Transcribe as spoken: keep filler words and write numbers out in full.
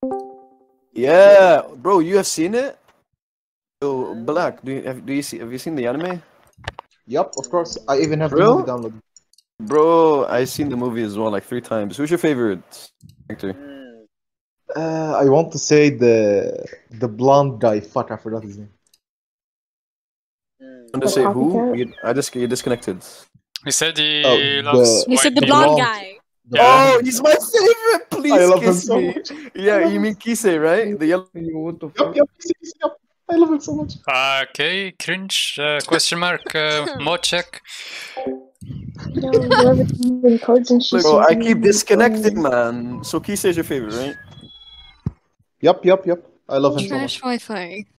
Yeah, bro, you have seen it? Yo, Black, do you have do you see have you seen the anime? Yup, of course. I even have the Bro? movie downloaded. Bro, I seen the movie as well like three times. Who's your favorite actor? Uh, I want to say the the blonde guy. Fuck, I forgot his name. I'm gonna say who? You, I just you disconnected. He said he Oh, loves the- You said the white blonde people. guy. the Yeah. Oh, blonde- he's my favorite. Please I love him kiss so me. much. Yeah, love you him. mean Kisei, right? The yellow. Yo, what the Yup, fuck? yup, yes, yes, yup. I love him so much. Okay, cringe, uh, question mark, uh, mod check. No, whoever in codes and she's Bro, I using keep them. disconnecting, man. So Kisei is your favorite, right? Yup, yup, yup. I love him so Trash much. Wi-Fi.